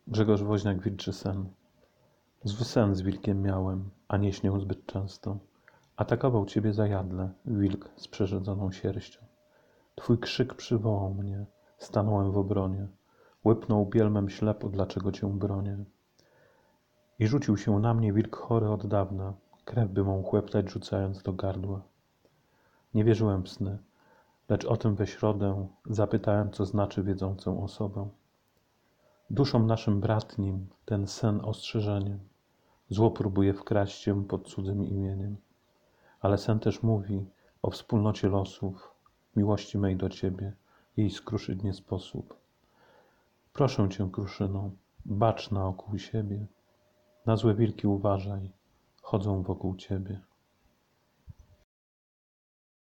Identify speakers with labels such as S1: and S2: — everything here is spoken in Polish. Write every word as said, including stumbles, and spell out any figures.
S1: Grzegorz Woźniak, Wilczy sen. Zły sen z wilkiem miałem, a nie śnię zbyt często. Atakował ciebie zajadle, wilk z przerzedzoną sierścią. Twój krzyk przywołał mnie, stanąłem w obronie. Łypnął bielmem ślepo, dlaczego cię bronię. I rzucił się na mnie wilk chory od dawna, krew by mą chłeptać rzucając do gardła. Nie wierzyłem w sny, lecz o tym we środę zapytałem, co znaczy wiedzącą osobę. Duszom naszym bratnim ten sen ostrzeżeniem. Zło próbuje wkraść się pod cudzym imieniem. Ale sen też mówi o wspólnocie losów, miłości mej do ciebie, jej skruszyć nie sposób. Proszę cię, kruszyno, bacz naokół siebie, na złe wilki uważaj, chodzą wokół ciebie.